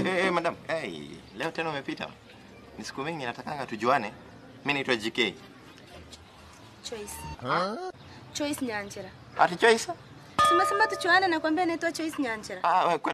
Madam. Leo tena umepita. Ni siku mingi natakanga tujuane. Mimi naitwa GK. Choice. Choice Nyanchera. Ati Choice? Sema tuchuane na kwambia naitwa Choice Nyanchera. Ah,